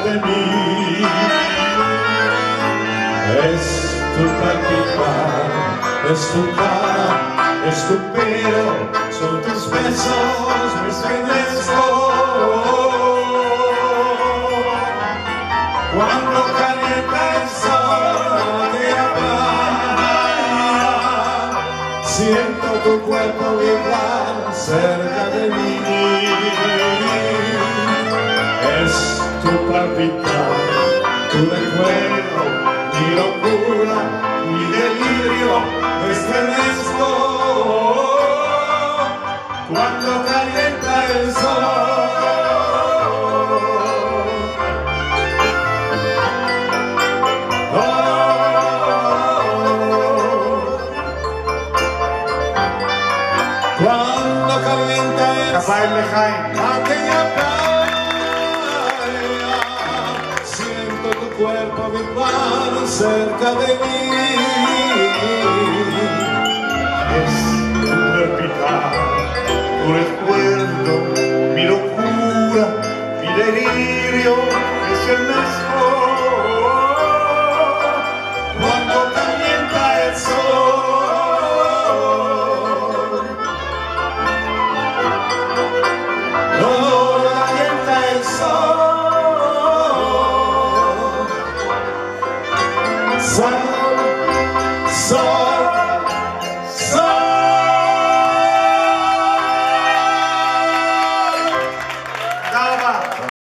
de mí. Es tu palpitar, es tu cara, es tu pelo, son tus besos, mi estremezco. Cuando calienta el sol de la playa, siento tu cuerpo vibrar cerca de mí. Es tu palpitar, tu recuerdo, mi locura, mi delirio, me estremezco cuando calienta el sol. Cuando calienta el Rafael Lejain. aquella playa, siento tu cuerpo vibrar cerca de mí. Es tu palpitar, tu recuerdo, mi locura, mi delirio, es el mejor.